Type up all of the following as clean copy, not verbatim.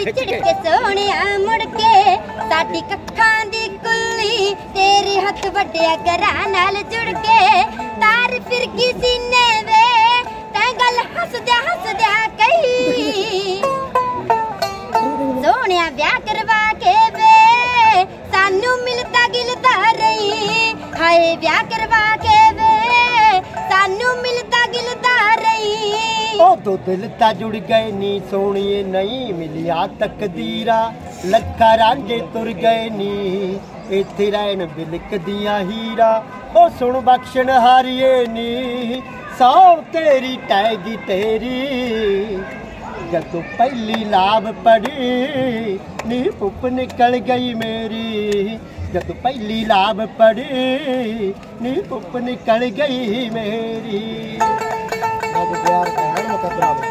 तेरी झिड़के सोहणिया मुड़ के साडी कक्खां दी कुल्ली तेरे हथ वड्डिया घरां नाल जुड़ के तार फिर गई सीने वे तैं गल हसद्या कही सोहणिया ब्याह करवा के वे सानू मिलता गिलता रही हाय ब्याह करवा के वे सानू मिलता गिलता रही ओ दो दिल ता जुड़ गए नी सोहणिए नहीं मिलिया तकदीरा लखा रांझे तुर गए नी इत्थे रहन बिलक दिया हीरा ओ सुन बख्शण हारिए नी सौ तेरी टैगी तेरी जदों पहली लाभ पड़ी नी पुप निकल गई मेरी जदों पहली लाभ पड़ी नी पुप निकल गई मेरी अब प्यार का है मतलब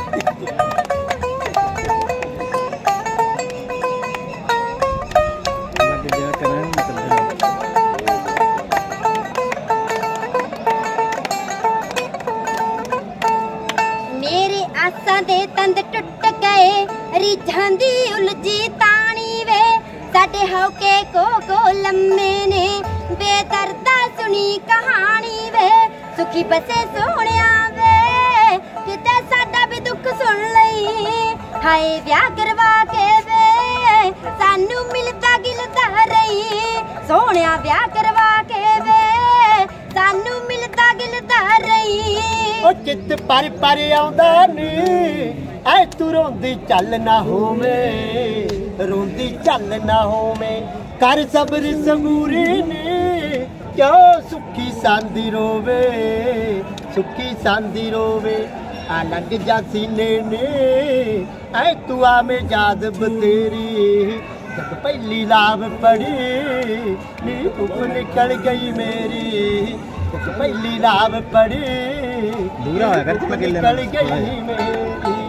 मेरे आसां दे तंद टुट गए रिझां दी उलझी ताणी वे साडे हौके को लम्मे ने बेदर्दा सुनी कहानी वे सुखी बसे सोहणिया वे किते साडा भी दुख सुन लई हाय ब्याह करवा के वे सानू मिलता गिलता रही सोहणिया ब्याह करवा के वे सानू मिलता गिलता रही ओ चित पर आउंदा नी ऐ तू रोंदी चल ना होवे रोंदी चल ना होवे कर सब्र सबूरी नी क्यों सुखी सांदी रोवे सुखी सांदी रोवे आ लग जा सीने ने ऐ तू आ में याद बतेरी जब पहली लाभ पड़ी नी पुप निकल गई मेरी पहली लाभ पड़ी दूरा होया कर तुम अकेले निकल गई मेरी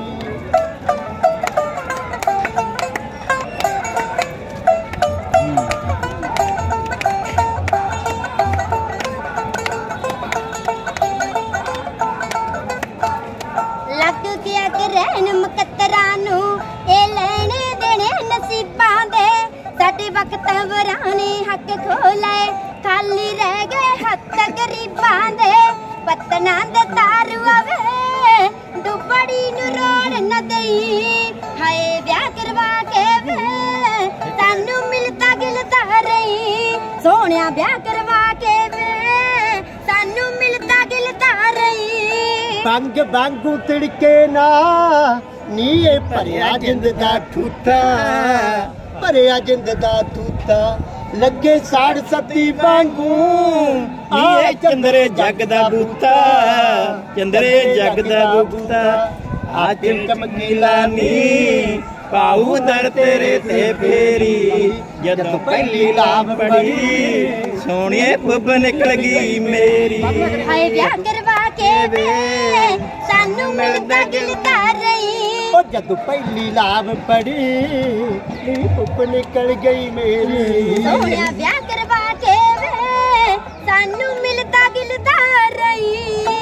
लग गया ग्रहण मुकद्दरां नू ए लेने देने नसीबां दे साडे वक्त वराने हक खोले खाली रह गए हथ गरीबां दे पतना दे तारू आवे डुबड़ी नू रोड़ न दई हाय ब्याह करवा के वे सानू मिलता गिलता रही सोहणिया ब्याह करवा के वे सानू मिलता गिलता रही पंग वांगू तिड़के ना नी ए भरिया जिंद दा ठूठा भरिया जिंद दा ठूठा लगे साड़ सती वांगू नी चंद्रे जग दा बूता चंद्रे जग दा बूता आ चमकीला नी पाऊ दर तेरे ते फेरी जदों पहली लाभ पड़ी सोहणिए पुप निकल गई मेरी हाय ब्याह करवा के वे सानू मिलता गिलता रही ओ जदों पहली लाभ पड़ी नी पुप निकल गई मेरी सोहणिया ब्याह करवा के वे सानू मिलता गिलता रही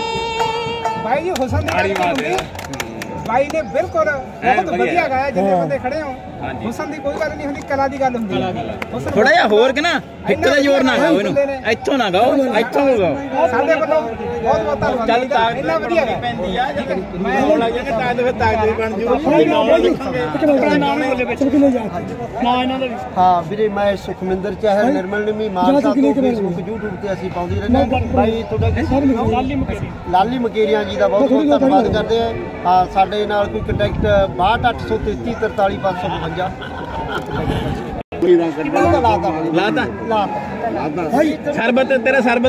भाई जी हुसन भाई ने बिल्कुल बहुत बढ़िया गाया जिन्ने बंदे खड़े हो हुसन दी कोई गल नहीं हुंदी कला दी गल हुंदी थोड़ा जिहा होर के ना हिक दा जोर ना गाओ इनू इत्थों ना गाओ इत्थों गाओ साडे ਵੱਲੋਂ बहुत बहुत धन्यवाद ਚੱਲ ਤਾਕਤ ਇੰਨਾ ਵਧੀਆ ਗਾ ਪੈਂਦੀ ਆ ਜੇ ਮੈਂ ਹੋਣ ਲੱਗ ਜਾਗਾ ਤਾਂ ਫਿਰ ਤਾਕਤ ਬਣ ਜੂ ਨਾਮ ਲਿਖਾਂਗੇ ਨਾਮ ਬੋਲੇ ਵਿੱਚ ਨਾ ਇਹਨਾਂ ਦਾ ਵੀ ਹਾਂ ਵੀਰੇ ਮੈਂ ਸੁਖਮਿੰਦਰ ਚਾਹਲ ਨਿਰਮਲ ਨਿਮੀ ਮਾਨ ਸਾਹਿਬ ਤੋਂ ਫੇਸਬੁੱਕ YouTube ਤੇ ਅਸੀਂ ਪਾਉਂਦੇ ਰਹਿੰਦੇ ਬਾਈ ਤੁਹਾਡਾ ਲਾਲੀ ਮਕੇਰੀਆਂ ਜੀ ਦਾ ਬਹੁਤ ਬਹੁਤ ਧੰਨਵਾਦ ਕਰਦੇ ਆ ਸਾਡੇ ਨਾਲ ਕੋਈ ਕੰਟੈਕਟ 62833 43552 ਲਾਤਾ ਸਰਬਤ ਤੇਰਾ ਸਰਬਤ